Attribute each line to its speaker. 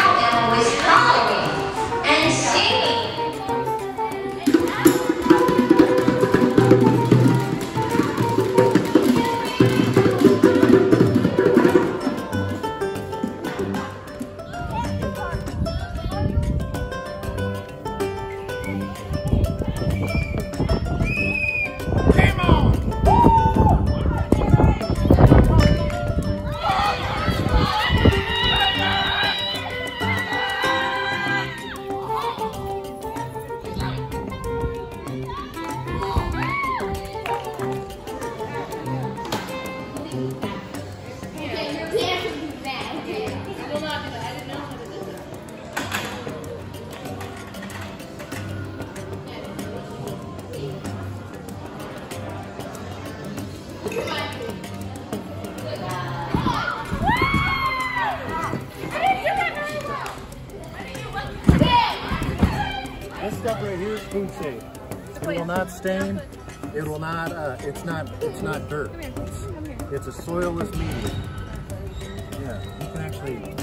Speaker 1: count them with following and singing.
Speaker 2: This stuff right here is food safe. It will not stain. It will not. It's not dirt. It's a soilless medium. Yeah, you can actually